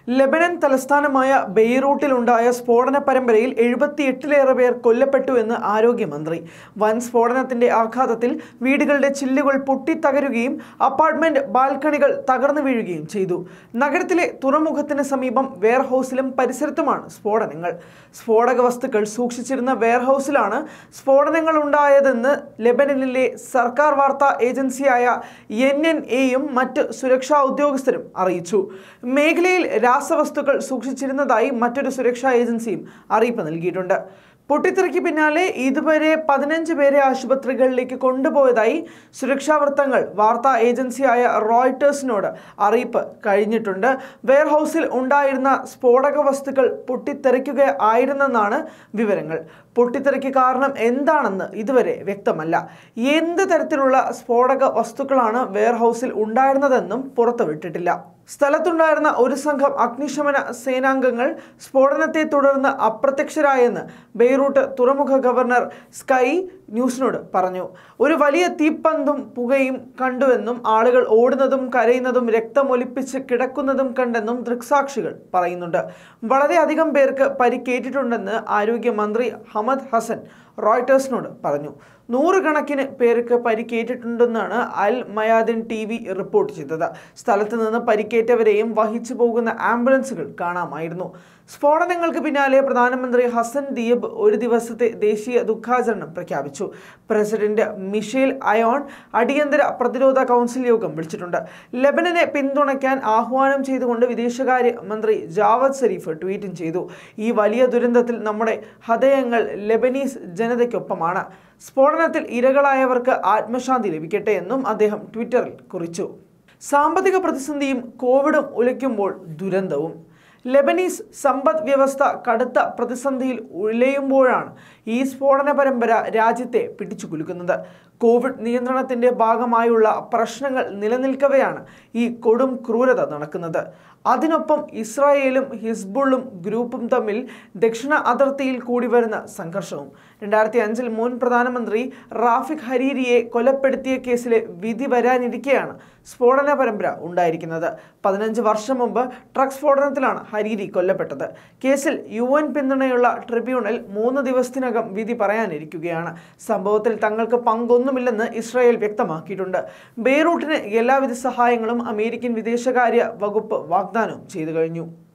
Lebanon തലസ്ഥാനമായ ബെയ്റൂട്ടിലുണ്ടായ സ്ഫോടന പരമ്പരയിൽ 78ലേറെ പേർ കൊല്ലപ്പെട്ടു എന്ന് ആരോഗ്യമന്ത്രി. വൻ സ്ഫോടനത്തിന്റെ ആഘാതത്തിൽ വീടുകളുടെ ചില്ലുകൾ പൊട്ടിത്തകരുകയും അപ്പാർട്ട്മെന്റ് ബാൽക്കണികൾ തകർന്നു വീഴുകയും ചെയ്തു. നഗരത്തിലെ തുറമുഖത്തിന് സമീപം വെയർഹൌസിലും പരിസരത്തുമാണ് സ്ഫോടനങ്ങൾ. സ്ഫോടക വസ്തുക്കൾ സൂക്ഷിച്ചിരുന്ന വെയർഹൌസിലാണ് സ്ഫോടനങ്ങൾ ഉണ്ടായതെന്ന് ലെബനനിലെ സർക്കാർ വാർത്താ ഏജൻസിയായ NNAയും മറ്റ് സുരക്ഷാ ഉദ്യോഗസ്ഥരും അറിയിച്ചു. മേഖലയിൽ രാസവസ്തുക്കൾ സൂക്ഷിച്ചിരുന്നതായി മറ്റൊരു സുരക്ഷാ ഏജൻസിയും അറിയിപ്പ് നൽകിയിട്ടുണ്ട്. പൊട്ടിത്തെറിക്ക് പിന്നാലെ ഇതുവരെ 15 പേരെ ആശുപത്രികളിലേക്ക് കൊണ്ടുപോയതായി സുരക്ഷാ വൃത്തങ്ങൾ വാർത്താ ഏജൻസിയായ റോയിട്ടേഴ്സിനോട് അറിയിപ്പ് കഴിഞ്ഞിട്ടുണ്ട്. വെയർഹൌസിൽ ഉണ്ടായിരുന്ന സ്ഫോടക വസ്തുക്കൾ പൊട്ടിത്തെറിക്കുകയായിരുന്നെന്നാണ് വിവരങ്ങൾ. പൊട്ടിത്തെറിക്ക് കാരണം എന്താണെന്ന് ഇതുവരെ വ്യക്തമല്ല. എന്ത് തരത്തിലുള്ള സ്ഫോടക വസ്തുക്കളാണ് വെയർഹൌസിൽ ഉണ്ടായിരുന്നതെന്നും പുറത്തുവിട്ടിട്ടില്ല. സ്ഥലത്തുണ്ടായിരുന്ന ഒരു സംഘം അഗ്നിശമന സേനാംഗങ്ങൾ സ്ഫോടനത്തെ തുടർന്ന് അപ്രത്യക്ഷരായെന്ന് ബെയ്റൂട്ട് തുറമുഖ ഗവർണർ സ്കൈ ന്യൂസിനോട് പറഞ്ഞു. ഒരു വലിയ തീപ്പന്തും പുകയും കണ്ടുവെന്നും ആളുകൾ ഓടുന്നതും കരയുന്നതും രക്തമൊലിപ്പിച്ച് കിടക്കുന്നതും കണ്ടെന്നും ദൃക്സാക്ഷികൾ പറയുന്നുണ്ട്. വളരെയധികം പേർക്ക് പരിക്കേറ്റിട്ടുണ്ടെന്ന് ആരോഗ്യമന്ത്രി ഹമദ് ഹസൻ റോയിട്ടേഴ്സിനോട് പറഞ്ഞു. 100 കണക്കിന് പേർക്ക് പരിക്കേറ്റിട്ടുണ്ടെന്നാണ് അൽ മയാദിൻ TV റിപ്പോർട്ട് ചെയ്തത്. സ്ഥലത്ത് നിന്ന് പരിക്കേറ്റവരെയും വഹിച്ചു പോകുന്ന ആംബുലൻസുകൾ കാണാമായിരുന്നു. സ്ഫോടനങ്ങൾക്ക് പിന്നാലെ പ്രധാനമന്ത്രി ഹസൻ ദിയബ് ഒരു ദിവസത്തെ ദേശീയ ദുഃഖാചരണം പ്രഖ്യാപിച്ചു. പ്രസിഡന്റ് മിഷേൽ അയോൺ അടിയന്തര പ്രതിരോധ കൗൺസിൽ യോഗം വിളിച്ചിട്ടുണ്ട്. ലെബനനെ പിന്തുണയ്ക്കാൻ ആഹ്വാനം ചെയ്തുകൊണ്ട് വിദേശകാര്യ മന്ത്രി ജാവദ് സരീഫ് ട്വീറ്റും ചെയ്തു. ഈ വലിയ ദുരന്തത്തിൽ നമ്മുടെ ഹൃദയങ്ങൾ ലെബനീസ് ജനതയ്ക്കൊപ്പമാണ്. സ്ഫോടനത്തിൽ ഇരകളായവർക്ക് ആത്മശാന്തി ലഭിക്കട്ടെ എന്നും അദ്ദേഹം ട്വിറ്ററിൽ കുറിച്ചു. സാമ്പത്തിക പ്രതിസന്ധിയും കോവിഡും ഉലയ്ക്കുമ്പോൾ ദുരന്തവും. ലെബനീസ് സമ്പദ് വ്യവസ്ഥ കടുത്ത പ്രതിസന്ധിയിൽ ഉലയുമ്പോഴാണ് ഈ സ്ഫോടന പരമ്പര രാജ്യത്തെ പിടിച്ചുകുലുക്കുന്നത്. കോവിഡ് നിയന്ത്രണത്തിന്റെ ഭാഗമായുള്ള പ്രശ്നങ്ങൾ നിലനിൽക്കവെയാണ് ഈ കൊടും ക്രൂരത നടക്കുന്നത്. അതിനൊപ്പം ഇസ്രായേലും ഹിസ്ബുള്ളും ഗ്രൂപ്പും തമ്മിൽ ദക്ഷിണ അതിർത്തിയിൽ കൂടി വരുന്ന സംഘർഷവും. 2005 മുൻ പ്രധാനമന്ത്രി റാഫിഖ് ഹരീരിയെ കൊലപ്പെടുത്തിയ കേസിലെ വിധി വരാനിരിക്കെയാണ് സ്ഫോടന പരമ്പര ഉണ്ടായിരിക്കുന്നത്. 15 വർഷം മുമ്പ് ട്രക്ക് സ്ഫോടനത്തിലാണ് ഹരീരി കൊല്ലപ്പെട്ടത്. കേസിൽ UN പിന്തുണയുള്ള ട്രിബ്യൂണൽ 3 ദിവസത്തിനകം വിധി പറയാനിരിക്കുകയാണ്. സംഭവത്തിൽ തങ്ങൾക്ക് പങ്കൊന്നുമില്ലെന്ന് ഇസ്രായേൽ വ്യക്തമാക്കിയിട്ടുണ്ട്. ബെയ്റൂട്ടിന് എല്ലാവിധ സഹായങ്ങളും അമേരിക്കൻ വിദേശകാര്യ വകുപ്പ് വാഗ്ദാനം ചെയ്തു കഴിഞ്ഞു.